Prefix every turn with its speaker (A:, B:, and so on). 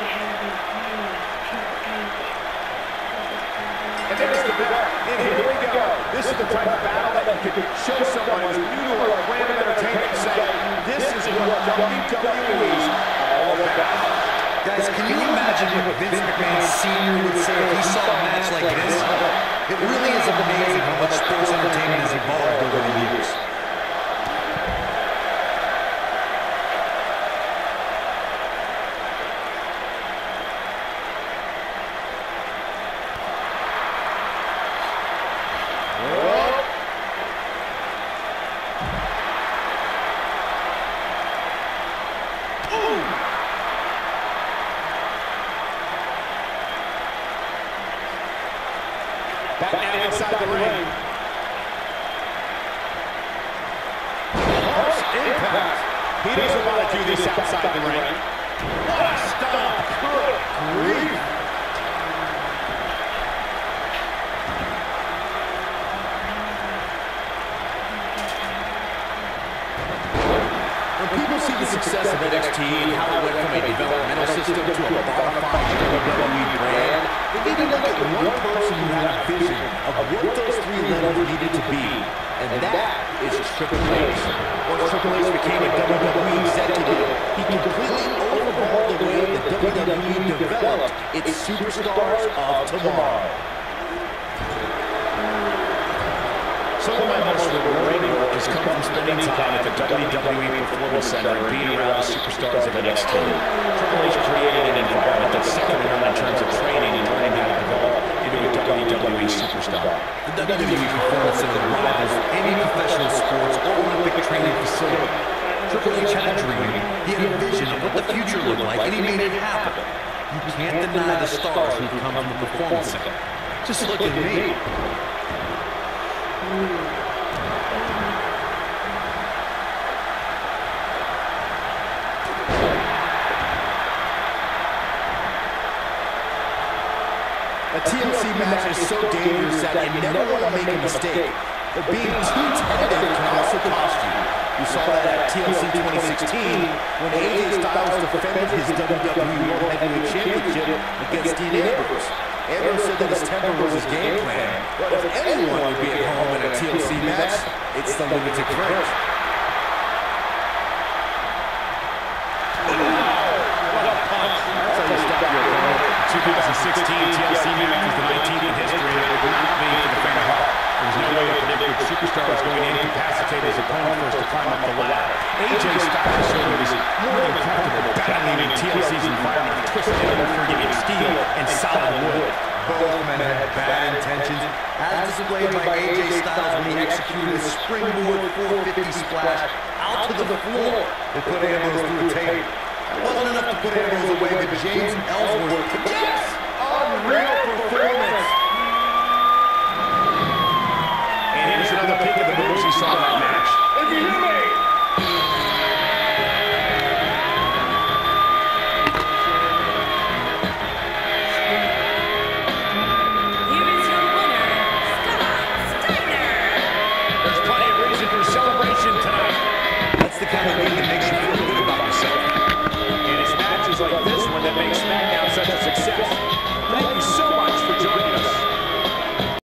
A: And there's the bell. And here we go. This is the type of battle that you could show someone who's new to our brand of entertainment and say, this is what WWE's all about.
B: Guys, can you imagine what Vince McMahon Sr. would say if he saw a match like this? It really is amazing how much sports entertainment has evolved over the years.
A: Back now inside the ring. Harsh impact. He doesn't want to do this outside the ring. What a stop. Good grief. When people see the success of NXT and how it went from a developmental system to a bona fide WWE brand, they need to look at one person who had a vision of what those three levels needed to be, and that is Triple H. Once Triple H became a WWE executive, he completely overhauled the way that WWE developed its superstars of tomorrow. Some of my most rewarding work has come from spending time at the WWE Performance Center and being around the superstars of NXT. Triple H created an environment that's second to none in terms of training and learning how to develop into a WWE superstar.
B: The WWE Performance Center rivals any professional sports or Olympic training facility. Triple H had a dream, he had a vision of what the future looked like, and he made it happen. You can't deny the stars who come from the Performance Center. Just look at me.
A: A TLC match is so dangerous that you never want to make a mistake. But being too tentative can also cost you. We saw that at TLC 2016 when AJ Styles defended his WWE World Heavyweight Championship against Dean Ambrose. Ambrose said that his temper was his game plan. But if anyone would be at home in a TLC match, it's the Lunatic Fringe. What a punch. That's how you stop your opponent. 2016 TLC match was the 19th in history, and it would not be for the faint of heart. There was no way to predict which superstar was going to incapacitate his opponent first to climb up the ladder. AJ Styles showed he was more than comfortable battling in TLC's environment of twisted and unforgiving steel and solid wood.
B: Both men had bad intentions, as displayed by AJ Styles when he executed a springboard 450 splash out to the floor and put Ambrose through a table. It wasn't enough to put Ambrose away, but James Ellsworth again